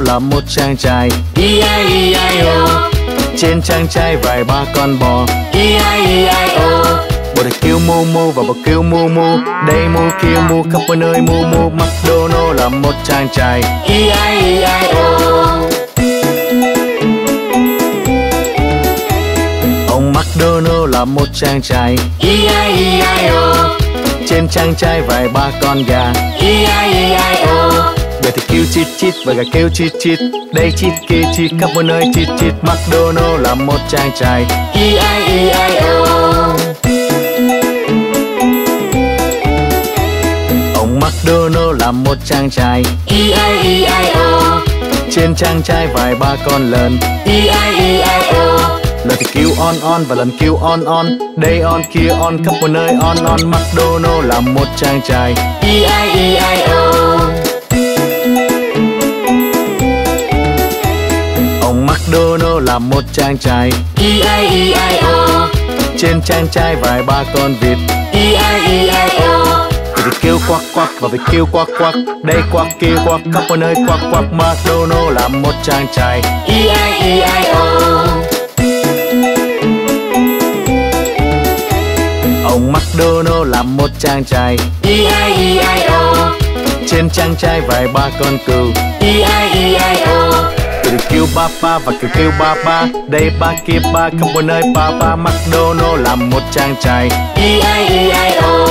là một chàng trai. E-I-E-I-O. Trên trang trại vài ba con bò. E-I-E-I-O. Bò được kêu mu mu và bò kêu mu mu. Đây mu kia mu khắp mọi nơi mu mu. McDonald là một chàng trai. E-I-E-I-O. Ông McDonald là một chàng trai. E-I-E-I-O. Trên trang trại vài ba con gà. E-I-E-I-O. Gà thì kêu chít chít và gà kêu chít chít. Đây chít kia chít khắp mọi nơi chít chít. McDonald là một chàng trai. E-I-E-I-O. Ông McDonald là một chàng trai. E-I-E-I-O. Trên trang trại vài ba con lợn. E-I-E-I-O. Lợn thì kêu on và lần kêu on. Đây on kia on khắp mọi nơi on. McDonald là một chàng trai. E-I-E-I-O. Ông McDonald là một chàng trai. E-I-E-I-O. Trên trang trại vài ba con vịt. E-I-E-I-O. Vịt kêu quack quack và vịt kêu quack quack. Đây quack kia quack khắp mọi nơi quack quack. McDonald là một chàng trai. E-I-E-I-O. Ông McDonald là một chàng trai. E-I-E-I-O. Trên trang trại vài ba con cừu. E-I-E-I-O. Cừu kêu ba ba và cừu kêu ba ba. Đây ba kia ba khắp mọi nơi ba ba. McDonald là một chàng trai. E-I-E-I-O.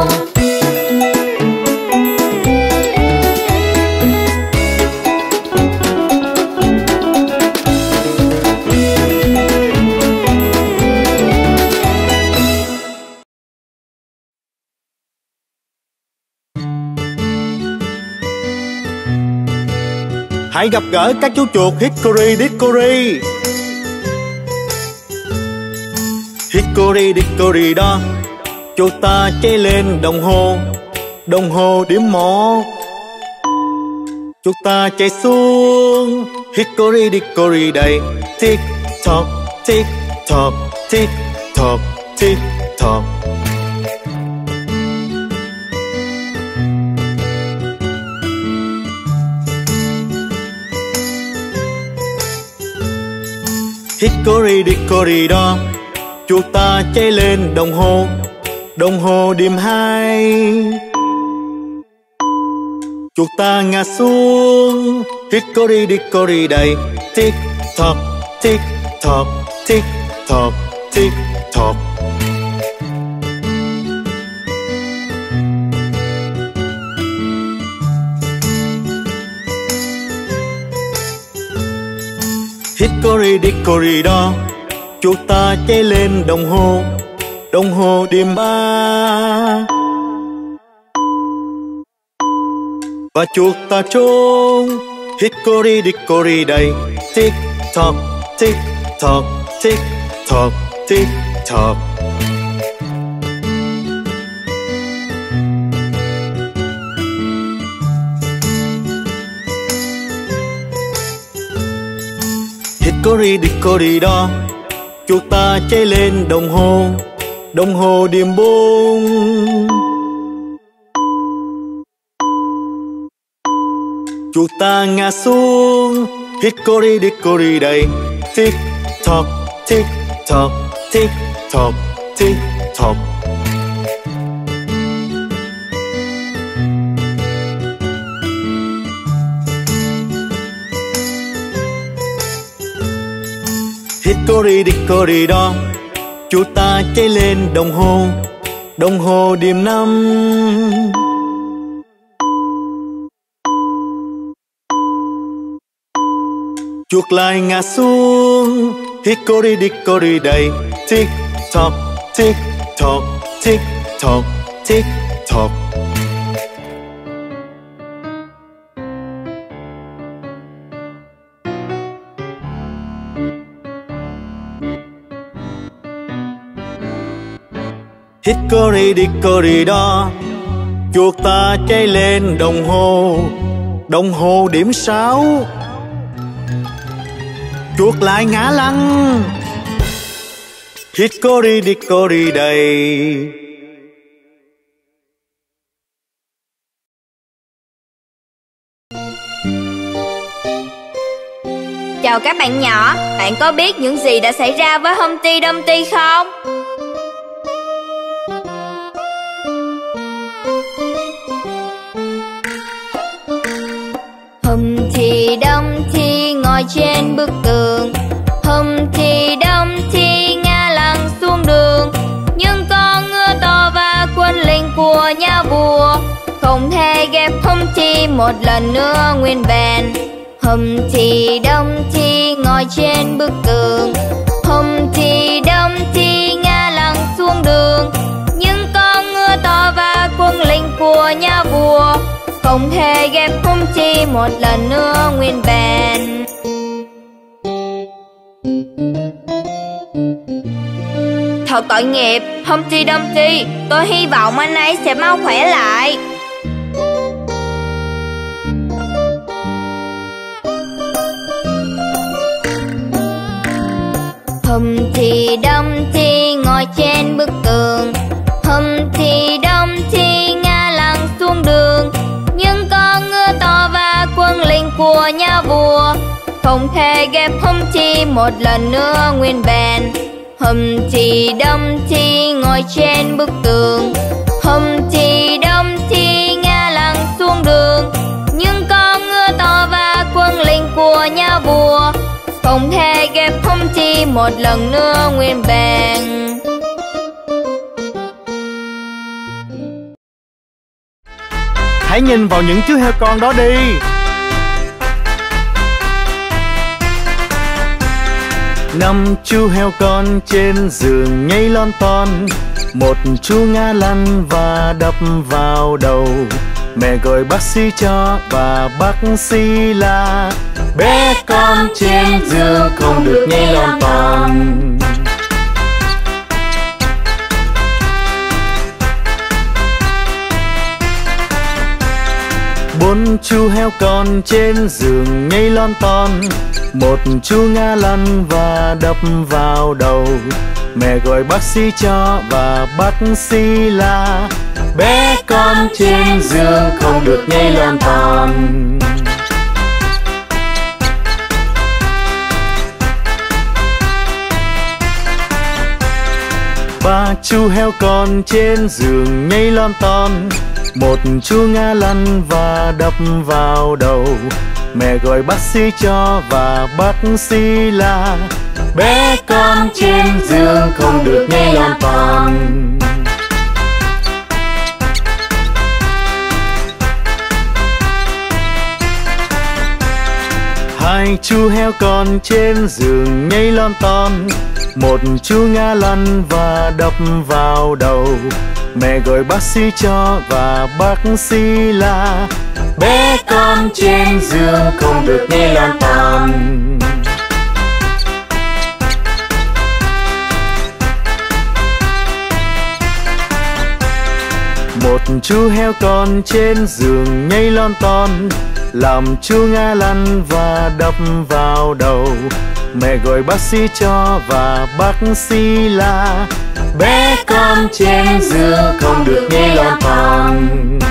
Hãy gặp gỡ các chú chuột Hickory Dickory. Hickory Dickory đó, chuột ta chạy lên đồng hồ điểm một. Chuột ta chạy xuống Hickory Dickory đây. Tick tock, tick tock, tick tock, tick tock. Hickory Dickory đó, chuột ta chạy lên đồng hồ điểm 2. Chuột ta ngã xuống Hickory Dickory đây. Tick tock, tick tock, tick tock, tick tock. Hickory Dickory đó, chuột ta chạy lên đồng hồ điểm 3. Và chuột ta trốn Hickory Dickory đây. Tick tock, tick tock, tick tock, tick tock. Hickory Dickory đó, chuột ta chạy lên đồng hồ điểm 4. Chuột ta ngã xuống Hickory Dickory đây. Tick tock, tick tock, tick tock, tick tock. Hickory Dickory đó, chuột ta chạy lên đồng hồ điểm 5. Chuột lại ngã xuống Hickory Dickory đây. Tick tock, tick tock, tick tock, tick tock. Hickory Dickory đó, chuột ta chạy lên đồng hồ điểm 6. Chuột lại ngã lăn Hickory Dickory đây. Chào các bạn nhỏ, bạn có biết những gì đã xảy ra với Humpty Dumpty không? Humpty Dumpty ngồi trên bức tường, Humpty Dumpty ngã lăn xuống đường. Nhưng con ngựa to và quân lính của nhà vua không thể ghép Humpty một lần nữa nguyên vẹn. Humpty Dumpty ngồi trên bức tường, Humpty Dumpty ngã lăn xuống đường. Nhưng con ngựa to và quân lính của nhà vua không thể ghép Humpty một lần nữa nguyên vẹn. Thật tội nghiệp, Humpty Dumpty, tôi hy vọng anh ấy sẽ mau khỏe lại. Humpty Dumpty ngồi trên bức tường, Humpty Dumpty ngã lăn xuống đường. Nhưng con ngựa to và quân lính của nhà vua không thể ghép Humpty một lần nữa nguyên vẹn. Humpty Dumpty ngồi trên bức tường, Humpty Dumpty ngã lăn xuống đường. Nhưng con ngựa to và quân lính của nhà vua không thể ghép Humpty một lần nữa nguyên vẹn. Hãy nhìn vào những chú heo con đó đi. Năm chú heo con trên giường nhảy lon ton. Một chú ngã lăn và đập vào đầu. Mẹ gọi bác sĩ cho và bác sĩ là bé con trên giường không được nhảy lon ton. Bốn chú heo con trên giường nhảy lon ton. Một chú ngã lăn và đập vào đầu. Mẹ gọi bác sĩ cho và bác sĩ là bé con trên giường không được nhảy lon ton. Ba chú heo con trên giường nhảy lon ton. Một chú ngã lăn và đập vào đầu. Mẹ gọi bác sĩ cho và bác sĩ là bé con trên giường không được nhảy lon ton. Hai chú heo con trên giường nhảy lon ton. Một chú ngã lăn và đập vào đầu. Mẹ gọi bác sĩ cho và bác sĩ là bé con trên giường không được nhảy lon ton. Một chú heo con trên giường nhảy lon ton. Làm chú ngã lăn và đập vào đầu. Mẹ gọi bác sĩ cho và bác sĩ là bé con trên giường không được nhảy lon ton.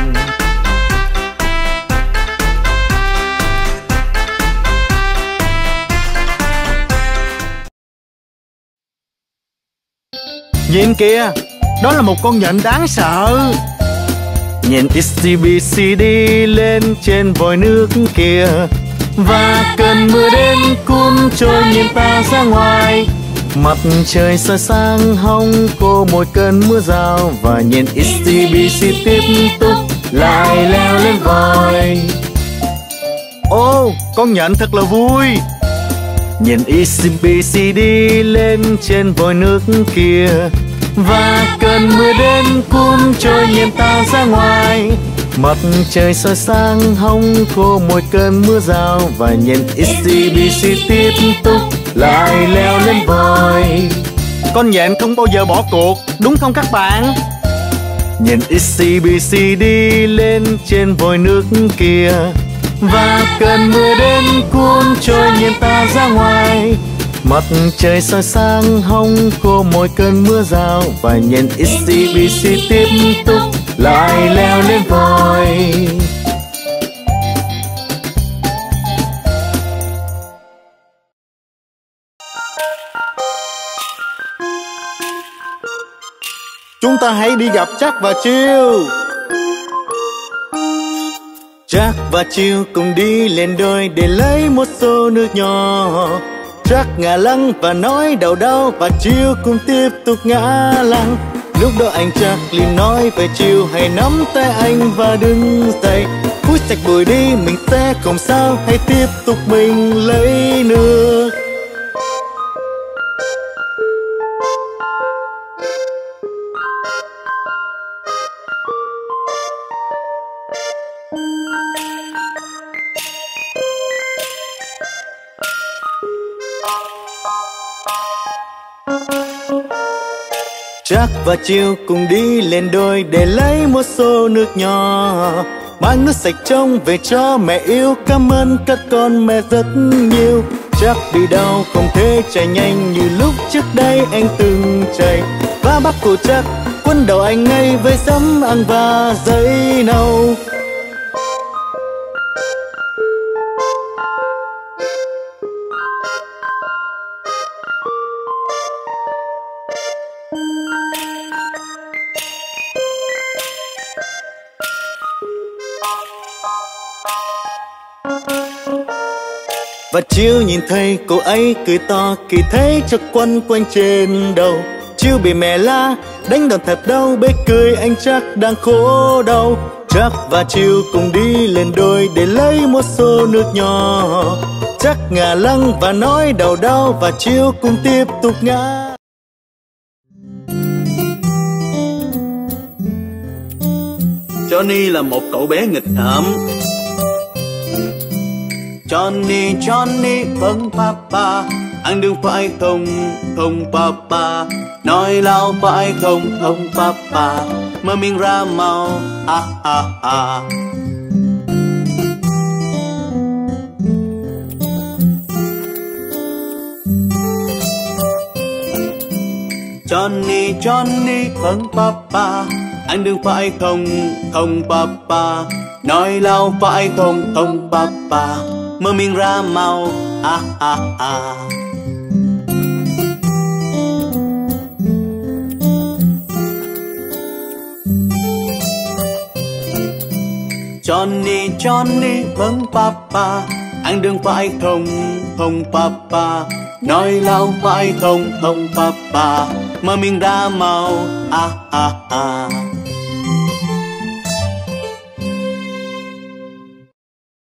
Nhìn kìa, đó là một con nhện đáng sợ. Nhện XTBC đi lên trên vòi nước kia. Và cơn mưa đến cuốn trôi nhện ta ra ngoài. Mặt trời soi sáng hông cô một cơn mưa rào. Và nhện XTBC tiếp tục lại leo lên vòi. Ô, con nhện thật là vui. Nhện XTBC đi lên trên vòi nước kia. Và cơn mưa đến cuốn trôi nhện ta ra ngoài. Mặt trời soi sáng hông cô một cơn mưa rào. Và nhện XTBC tiếp tục lại leo lên vòi. Con nhện không bao giờ bỏ cuộc, đúng không các bạn? Nhện XTBC đi lên trên vòi nước kia. Và cơn mưa đến cuốn trôi nhện ta ra ngoài. Mặt trời soi sáng hông cô một cơn mưa rào. Và nhện XTBC tiếp tục lại leo lên vòi. chúng ta hãy đi gặp Jack và Jill. Jack và Jill cùng đi lên đồi để lấy một xô nước nhỏ. Jack ngả lăng và nói đau đau, và Jill cũng tiếp tục ngả lăng. Lúc đó anh Jack liền nói về Jill, hãy nắm tay anh và đứng dậy. Hút sạch bụi đi, mình sẽ không sao, hãy tiếp tục mình lấy nước. Jack và Jill cùng đi lên đồi để lấy một xô nước nhỏ. Mang nước sạch trông về cho mẹ yêu, cảm ơn các con mẹ rất nhiều. Jack bị đau không thể chạy nhanh như lúc trước đây anh từng chạy. Và bác của Jack quấn đầu anh ngay với giấm ăn và giấy nâu. Và Jill nhìn thấy cô ấy cười to, kỳ thấy cho quấn quanh trên đầu. Jill bị mẹ la, đánh đòn thật đau, bế cười anh Jack đang khổ đau. Jack và Jill cùng đi lên đồi để lấy một xô nước nhỏ. Jack ngả lăng và nói đau đau, và Jill cùng tiếp tục ngả. Johnny là một cậu bé nghịch ngợm. Johnny, Johnny, vâng papa, anh đừng phải không, không papa. Nói lao phải không, không papa, mở miệng ra mau, ha ha ha. Johnny, Johnny, vâng papa, anh đừng phải không, không papa. Nói lao phải không, không papa, mở miệng ra mau, ha ha ha. Johnny, Johnny, vâng papa, anh đừng phải không, không papa. Nói lao phải không, không papa, mở miệng ra mau, ha ha ha.